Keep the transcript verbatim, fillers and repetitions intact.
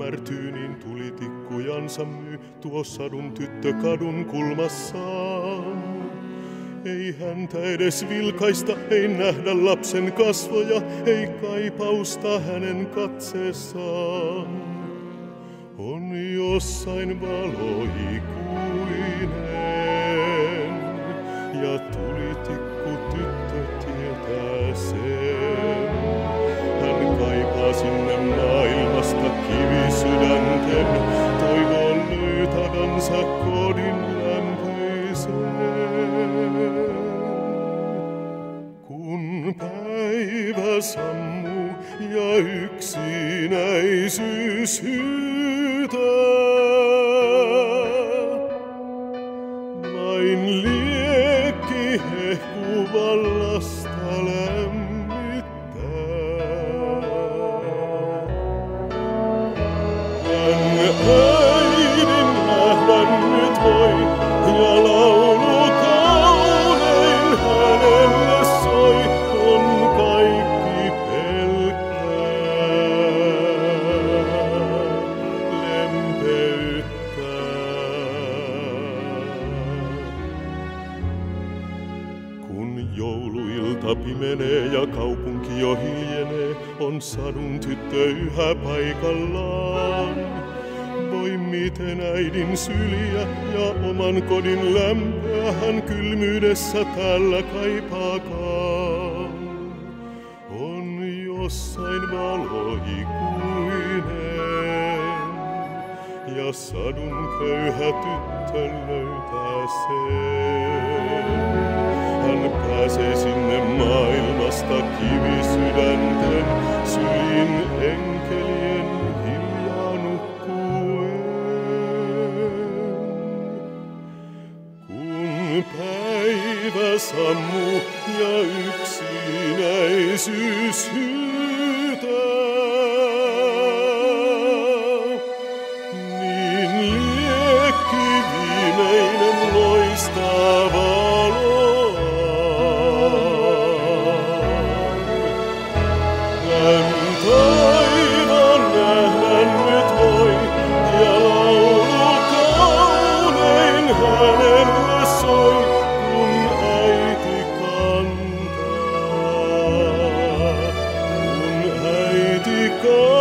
hämärtyy, niin tulitikkujansa myy tuo sadun tyttö kadun kulmassaan. Ei häntä edes vilkaista, ei nähdä lapsen kasvoja, ei kaipausta hänen katseessaan. On jossain valo ikuinen, ja tulitikku tyttö tietää sen. Hän kaipaa sinne maailmasta kivisydänten, toivoo löytävänsä kodin lämpöisen. Kun päivä sammuu ja yksinäisyys hyytää, vain liekki hehkuu vallasta lämmittää. Hän äidin nähdä nyt voi, ja laulu kaunein hänelle soi, on kaikki pelkkää lempeyttä. Kun jouluilta pimenee ja kaupunki jo hiljenee, on sadun tyttö yhä paikallaan. Voi miten äidin syliä ja oman kodin lämpöä hän kylmyydessä täällä kaipaakaan. On jossain valo ikuinen, ja sadun köyhä tyttö löytää sen. Hän pääsee sinne maailmasta kivisydänten syliin enkelien hiljaa nukkuen. Kun päivä sammuu ja yksinäisyys hyytää, niin liekki viimeinen loistaa valoaan. Hän taivaan nähdä nyt voi, ja laulu kaunein hänelle soi, kun äiti kantaa, kun äiti kantaa.